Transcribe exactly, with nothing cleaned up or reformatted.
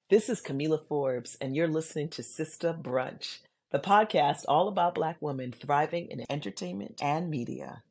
This is Kamilah Forbes, and you're listening to Sister Brunch, the podcast all about Black women thriving in entertainment and media.